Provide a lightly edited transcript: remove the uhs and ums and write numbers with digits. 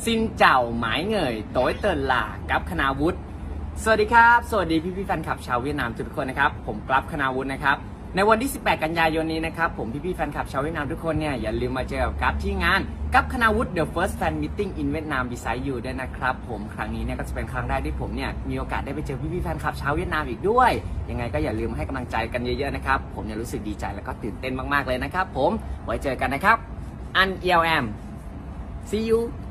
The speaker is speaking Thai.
ซินเจ้าหมายเหงยโต้ยเตินหล่ากับคณาวุฒิสวัสดีครับสวัสดีพี่แฟนคลับชาวเวียดนามทุกคนนะครับผมกรับคณาวุฒินะครับในวันที่18กันยายนนี้นะครับผมพี่แฟนคลับชาวเวียดนามทุกคนเนี่ยอย่าลืมมาเจอกับที่งานกับคณาวุฒิ The First Fan Meeting in Vietnam Beside You ด้วยนะครับผมครั้งนี้เนี่ยก็จะเป็นครั้งแรกที่ผมเนี่ยมีโอกาสได้ไปเจอพี่แฟนคลับชาวเวียดนามอีกด้วยยังไงก็อย่าลืมให้กำลังใจกันเยอะๆนะครับผมเนี่ยรู้สึกดีใจแล้วก็ตื่นเต้นมากๆเลยนะครับผมไว้เจอกันนะครับอันเอียวแอม see you